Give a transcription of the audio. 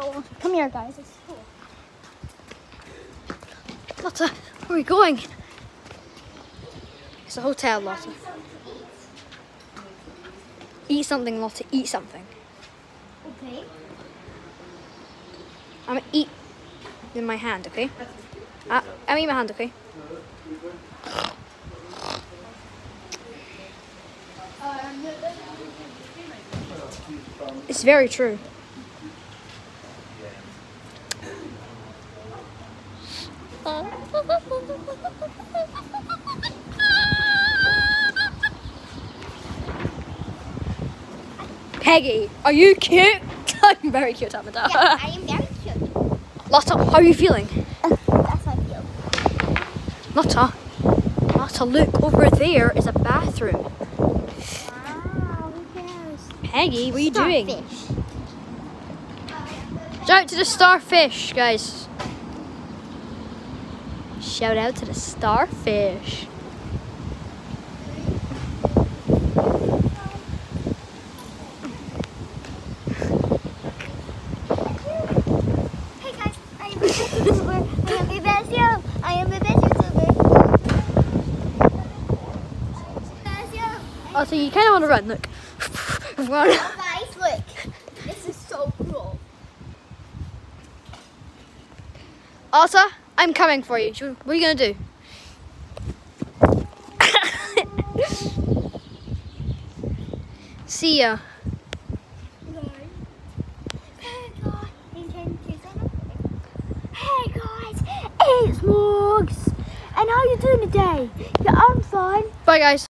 hotel. Come here, guys. It's cool. Lotta, where are we going? It's a hotel, Lotta. Eat something, Lotta. Eat something. Okay. I'm gonna eat in my hand, okay? I'm eating my hand, okay? It's very true. Peggy, are you cute? I'm very cute, Amanda. Yeah, I am very cute. Lotta, how are you feeling? That's how I feel. Lotta, look, over there is a bathroom. Wow, who cares? Peggy, what are you doing? Starfish. Shout out to the starfish, guys. Shout out to the starfish. Hey guys, I am a best YouTuber. I am a best YouTuber. I am a best YouTuber. Best YouTuber. Oh, so you kind of want to run, look. Run. Guys, look. This is so cool. Elsa, I'm coming for you. What are you going to do? See ya. Hey guys, it's Morgs. And how you doing today? Yeah, I'm fine. Bye, guys.